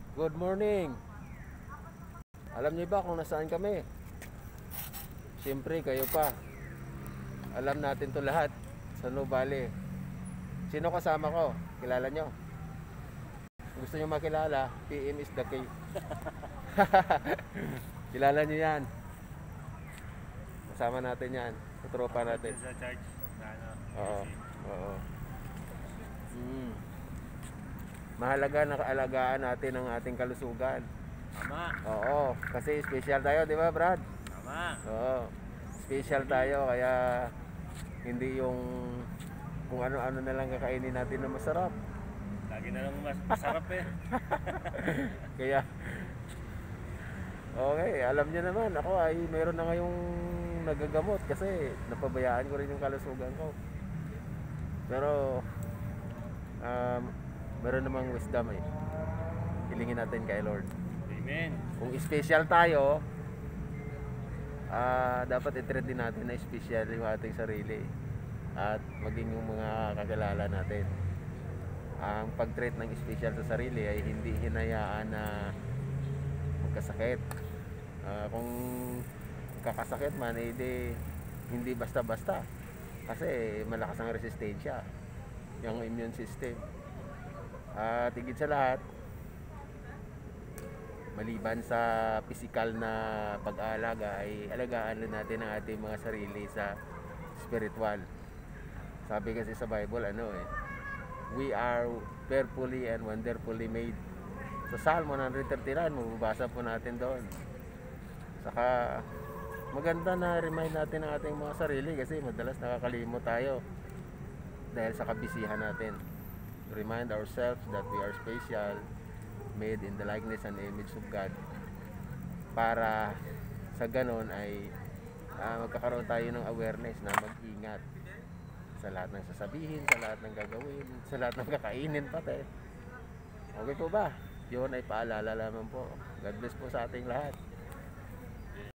Good morning. Alam niyo ba kung nasaan kami? Siyempre kayo pa. Alam natin to lahat sa Nuvali. Sino kasama ko? Kilala nyo? Gusto nyo makilala? PM is the key. Kilala nyo yan. Kasama natin yan. Tutropa natin. Sa charge na ano. Oo. Oo. Mahalaga na kaalagaan natin ang ating kalusugan. Tama. Oo, kasi special tayo, di ba, Brad? Tama. Oo, special tayo, kaya hindi yung kung ano-ano na lang kakainin natin na masarap. Lagi na lang masarap eh. Kaya, okay, alam niyo naman, ako ay meron na ngayong nagagamot kasi napabayaan ko rin yung kalusugan ko. Pero, meron namang wisdom eh. Hilingin natin kay Lord. Amen. Kung special tayo, dapat i-treat din natin na special yung ating sarili at maging yung mga kakilala natin. Ang pag-treat ng special sa sarili ay hindi hinayaan na magkasakit. Kung kakasakit man, hindi basta-basta kasi malakas ang resistensya yung immune system. At higit sa lahat, maliban sa physical na pag-aalaga, ay alagaan din natin ang ating mga sarili sa spiritual. Sabi kasi sa Bible, we are fearfully and wonderfully made. Sa Psalm 139, mababasa po natin doon. Saka maganda na remind natin ang ating mga sarili kasi madalas nakakalimot tayo dahil sa kabisihan natin. Remind ourselves that we are special, made in the likeness and image of God, para sa ganon ay magkakaroon tayo ng awareness na mag-ingat sa lahat ng sasabihin, sa lahat ng gagawin, sa lahat ng kakainin pati. Okay po ba? Yun ay paalala lamang po. God bless po sa ating lahat.